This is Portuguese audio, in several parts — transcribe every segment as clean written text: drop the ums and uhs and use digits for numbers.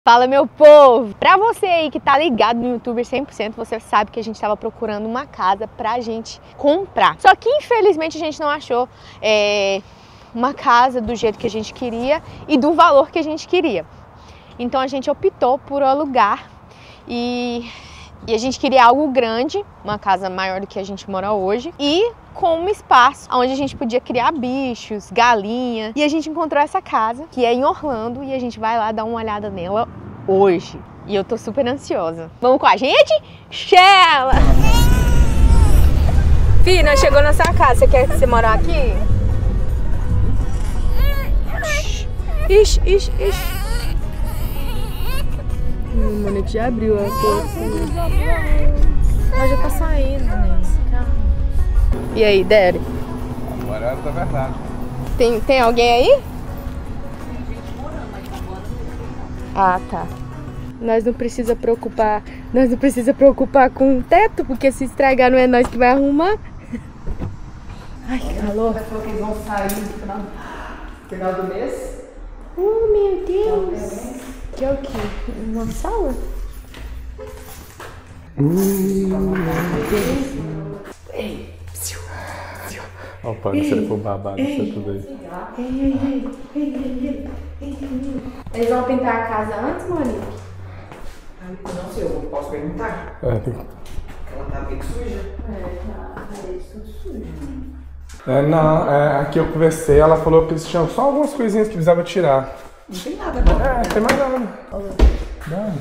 Fala, meu povo! Pra você aí que tá ligado no YouTuber 100%, você sabe que a gente tava procurando uma casa pra gente comprar. Só que infelizmente a gente não achou uma casa do jeito que a gente queria e do valor que a gente queria. Então a gente optou por alugar e a gente queria algo grande, uma casa maior do que a gente mora hoje e com um espaço onde a gente podia criar bichos, galinha. E a gente encontrou essa casa, que é em Orlando, e a gente vai lá dar uma olhada nela hoje. E eu tô super ansiosa. Vamos com a gente? Chela! Fih, nós chegou na sua casa. Você quer que você morar aqui? Ixi, ixi, ixi. Mano, que já abriu a porta. Ela já tá saindo, né? E aí, Derry? Agora é hora da verdade. Tem alguém aí? Ah, tá. Nós não precisa preocupar com o teto, porque se estragar não é nós que vai arrumar. Ai, que calor. Você falou que eles vão sair no final do mês? Oh, meu Deus. Que é o quê? Uma sala? Ei, olha o pano, se ele for babado, você tudo aí. Eles vão pintar a casa antes, Monique? Não sei, eu posso perguntar. Tem... Ela tá bem suja. Tá, parede tudo sujo. Aqui eu conversei, ela falou que eles tinham só algumas coisinhas que precisava tirar. Não tem nada agora. Não tem mais nada. Não.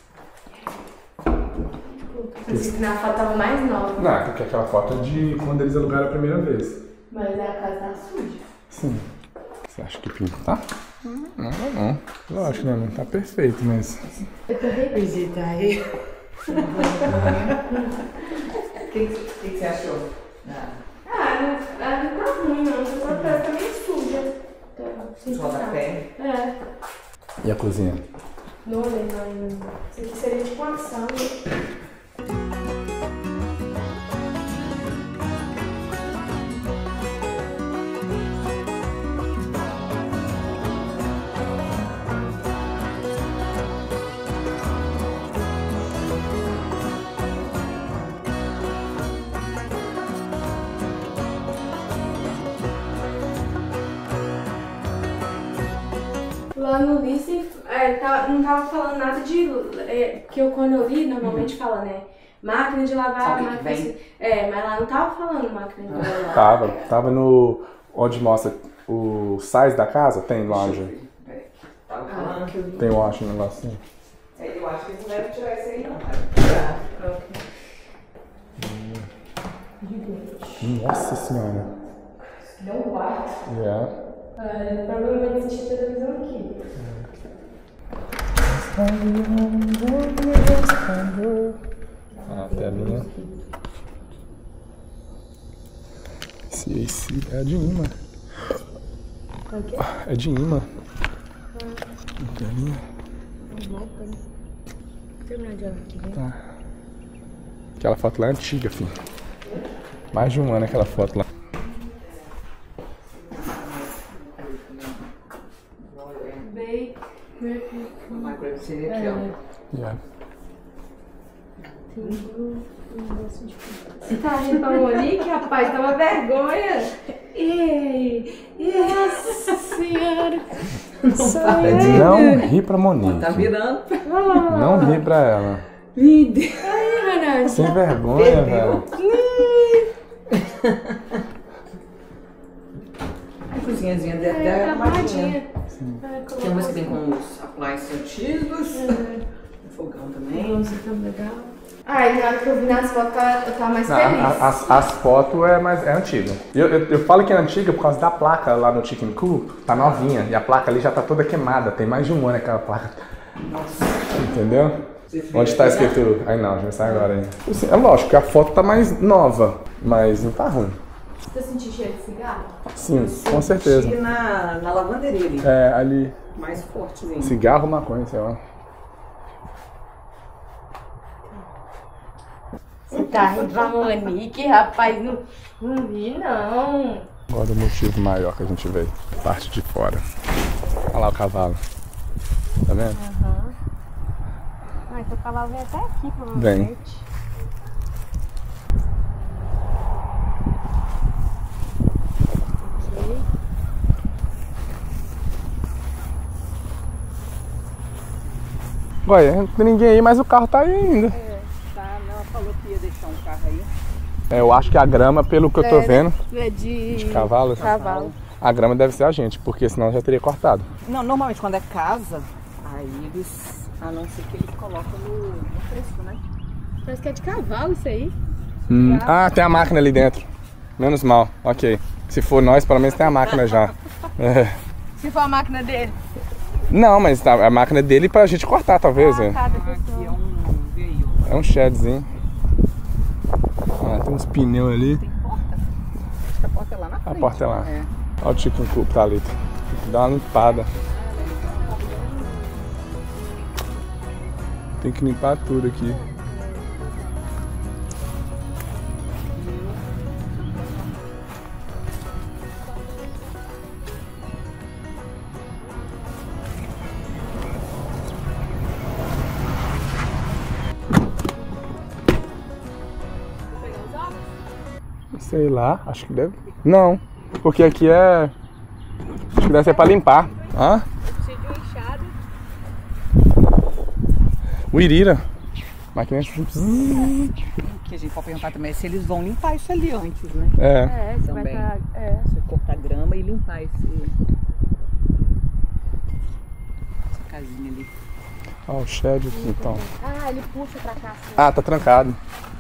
Eu disse que na foto tava mais nova. Não, porque aquela foto é de quando eles alugaram a primeira vez. Mas a casa tá suja. Sim. Você acha que pintar? Não. Lógico, né? Não tá perfeito, mas... Eu tô Visita aí. O que você achou? não tá ruim, não. Só parece que tá meio suja. Só da pele? É. E a cozinha? Não olhei ainda. Isso aqui seria tipo uma sala. Lá no listing, não tava falando nada de... quando eu li, normalmente fala, né? Máquina de lavar, máquina de... mas lá não tava falando máquina de lavar. Tava no... Onde mostra o size da casa, tem loja. Tava falando. Tem loja, um negocinho. Eu acho que eles não devem tirar isso aí, não. Nossa senhora. Deu um quarto. Yeah. Provavelmente assistir televisão aqui. A telinha. Esse é de imã. É de imã. A telinha. Terminar de olhar aqui, né? Tá. Aquela foto lá é antiga, filho. Mais de um ano aquela foto lá. Uma coisa seria aqui, ó. Yeah. Você tá rindo pra Monique, rapaz? Tá uma vergonha. Nossa senhora. Não ri pra Monique. Tá virando. Não ri pra ela. Me Deus. Sem vergonha, velho. A cozinhazinha dela é arrumadinha. Tem umas que vem com os appliances antigos. O fogão também. Nossa, tá legal. Ai, na hora que eu vi nas fotos, eu tava mais feliz. As fotos é antiga. Eu falo que é antiga por causa da placa lá no Chicken Coop. Tá novinha. E a placa ali já tá toda queimada. Tem mais de um ano aquela placa. Nossa. Entendeu? Onde tá escrito... Aí não, já sai agora aí. Assim, é lógico que a foto tá mais nova, mas não tá ruim. Você sentiu cheiro de cigarro? Sim, com certeza. Na lavanderia ali. É, ali. Mais fortezinho. Cigarro, maconha, sei lá. Você tá rindo pra Monique, rapaz? Não vi, não. Agora o motivo maior que a gente veio. Parte de fora. Olha lá o cavalo. Tá vendo? Essa cavalo vem até aqui, provavelmente. Vem. Olha, não tem ninguém aí, mas o carro tá aí ainda. Tá, ela falou que ia deixar um carro aí. Eu acho que a grama, pelo que eu tô vendo, É de cavalo, cavalo. a grama deve ser a gente, porque senão já teria cortado. Não, normalmente quando é casa, aí eles, a não ser que eles colocam no fresco, né? Parece que é de cavalo isso aí. Ah, tem a máquina ali dentro. Menos mal, ok. Se for nós, pelo menos tem a máquina já. Se for a máquina dele. Não, mas tá, a máquina dele pra gente cortar, talvez. Tá, Aqui é um veio. É um shedzinho. Ah, tem uns pneus ali. Tem porta? Acho que a porta é lá na frente. A porta é lá. É. Olha o chicken coop, tá ali. Tem que dar uma limpada. Tem que limpar tudo aqui. Sei lá, acho que deve. Não, porque aqui é. Acho que deve ser pra limpar. Hã? Preciso de uma enxada. O Irira. Máquina. O que a gente pode perguntar também é se eles vão limpar isso ali antes, né? É. Você vai Também. pra... Você cortar grama e limpar essa casinha ali. Ó, o shed aqui então. Ah, ele puxa pra cá. Assim. Ah, tá trancado.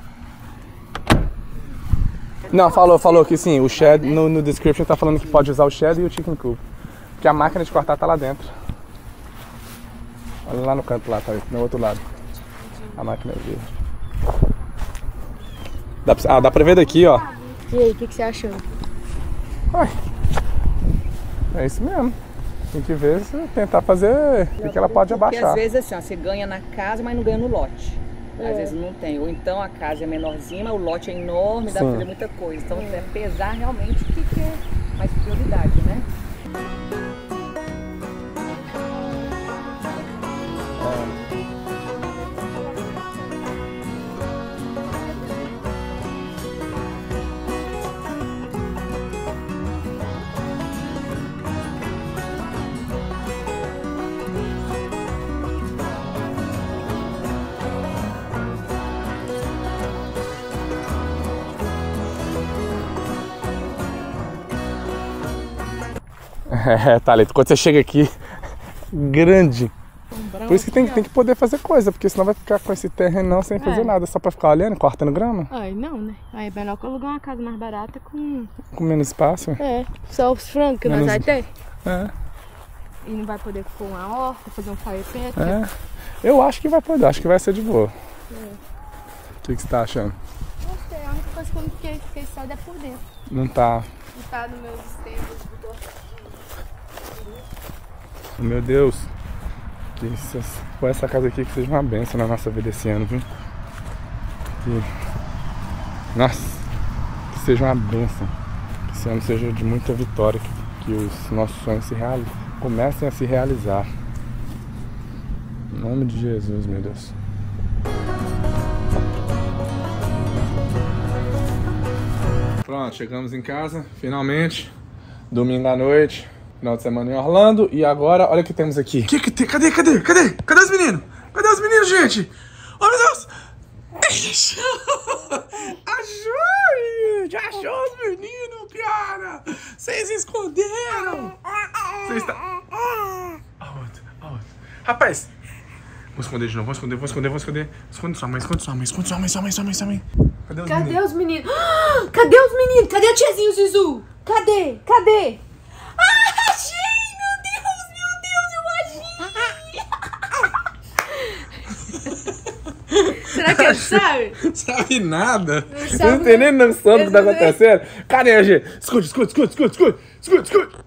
Não, falou que sim, o shed, no description tá falando que pode usar o shed e o chicken coop. Porque a máquina de cortar tá lá dentro. Olha lá no canto lá, tá aí, no outro lado. A máquina é verde. Dá pra ver daqui, ó. E aí, o que você achou? Ai, é isso mesmo. Tem que ver, tentar fazer o que ela pode Porque abaixar. às vezes assim, ó, você ganha na casa, mas não ganha no lote. Às vezes não tem. Ou então a casa é menorzinha, mas o lote é enorme, dá pra fazer muita coisa. Então é pesar realmente o que é mais prioridade, né? É, Thalita, quando você chega aqui, grande. Por isso que tem que poder fazer coisa, porque senão vai ficar com esse terrenão sem fazer nada, só pra ficar olhando, cortando grama. Ai, não, né? Aí é melhor que alugar uma casa mais barata com... Com menos espaço. É, só os frangos que nós Menos- vai ter. É, E não vai poder pôr uma horta, fazer um fire pit. é. Eu acho que vai poder, acho que vai ser de boa. O que você tá achando? Gostei, a única coisa que eu não fiquei estrada é por dentro. Não tá. Não tá nos meus sistemas de Meu Deus. Que foi essa casa aqui que seja uma benção na nossa vida esse ano, viu? Nossa, que seja uma benção. Que esse ano seja de muita vitória, que os nossos sonhos comecem a se realizar. Em nome de Jesus, meu Deus. Pronto, chegamos em casa, finalmente. Domingo à noite, final de semana em Orlando. E agora, olha o que temos aqui. Que tem? Cadê os meninos? Cadê os meninos, gente? Oh, meu Deus! Achou! Já achou os meninos, cara! Vocês esconderam! Vocês estão... Aonde? Rapaz! Vou esconder de novo, vou esconder. Esconde sua mãe. Cadê os meninos? Cadê os meninos? Cadê o tiozinho Zizu? Cadê? Ah, achei! Meu Deus, eu achei! Será que ele sabe? Sabe nada. sabe, Não tem nem noção do que tá Ele não tem. acontecendo. Cadê a gente? Escute.